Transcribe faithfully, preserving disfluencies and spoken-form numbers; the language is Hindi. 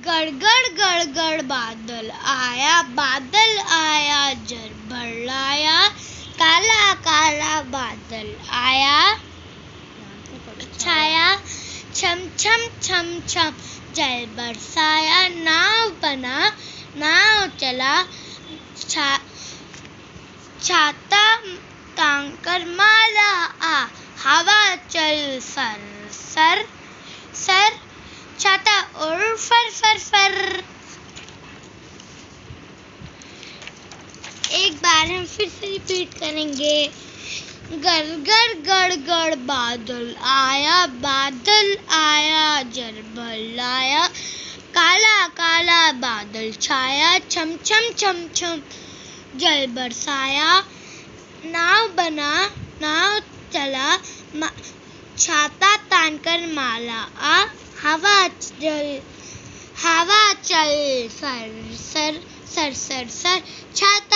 गड़गड़ गड़गड़ बादल आया, बादल आया जल भर काला काला बादल आया छाया, छम छम छम छम जल बरसाया। नाव बना नाव चला, छा, छाता तांकर माला आ, हवा चल सर सर सर, छाता उड़ फर फर फर। एक बार हम फिर से रिपीट करेंगे। गड़गड़ गड़गड़ बादल आया, बादल आया जल भर काला काला बादल छाया, छम छम छम छम जल बरसाया। नाव बना नाव चला, छाता तानकर माला आ, हवा चल हवा चल सर सर सर सर सर, छाता